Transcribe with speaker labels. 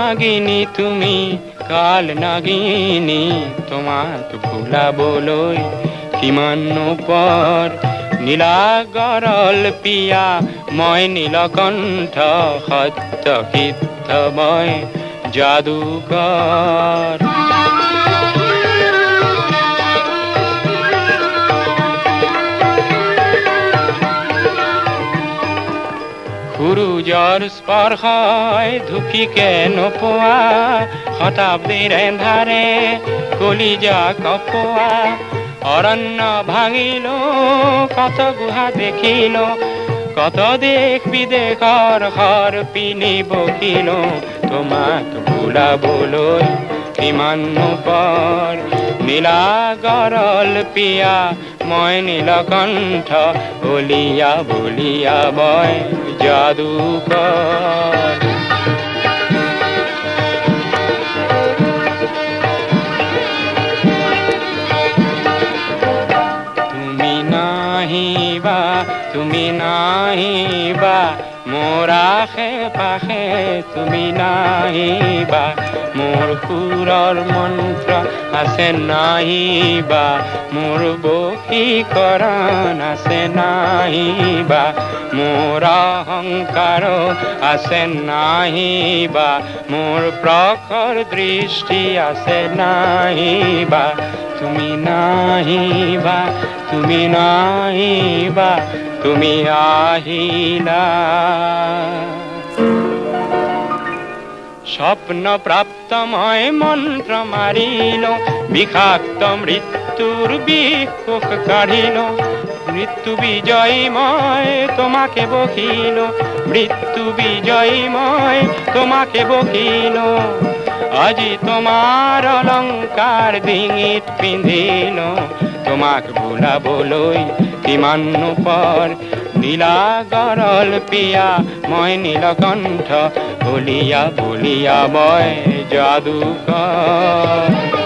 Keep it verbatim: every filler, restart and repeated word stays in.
Speaker 1: নাগিনী তুমি কাল নাগিনী তোমাক ভুলাবলৈ কিমান পৰ নীলা গৰল পিয়া মই নীলকণ্ঠ সত্য সিদ্ধ মই যাদুকৰ সূৰুযৰ স্পৰ্শই ধুকিকে নোপোৱা শতাব্দীৰ এন্ধাৰে কলিজা কপোৱা অৰণ্য ভাঙিলো কত গুহা দেখিলো কত দেশ বিদেশৰ ঘৰ পিনি বকিলো তোমাক ভুলাবলৈ কিমান পৰ নীলা গৰল পিয়া মই নীলকণ্ঠ বলিয়া বলিয়া মই যাদুকৰ তুমি নাহিবা তুমি নাহিবা মোৰ আশে পাশে তুমি নাহিবা মোৰ সুৰৰ মন্ত্ৰ আছে নাহিবা মোৰ বশীকৰণ আছে নাহিবা মোৰ অহংকাৰ আছে নাহিবা মোৰ প্ৰখৰ দৃষ্টি আছে নাহিবা তুমি নাহিবা তুমি নাহিবা তুমি আহিলা স্বপ্ন প্ৰাপ্ত মই মন্ত্ৰ মাৰিলো বিষাক্ত মৃত্যুৰ বিষ কোষ কাঢ়িলো মৃত্যু বিজয়ী মই তোমাকে বকিলো মৃত্যু বিজয়ী মই তোমাকে বকিলো আজি তোমাৰ অলংকাৰ ডিঙিত পিন্ধিলো তোমাক ভুলাবলৈ কিমান পৰ নীলা গৰল পিয়া মই নীলকণ্ঠ বলিয়া বলিয়া মই যাদুকৰ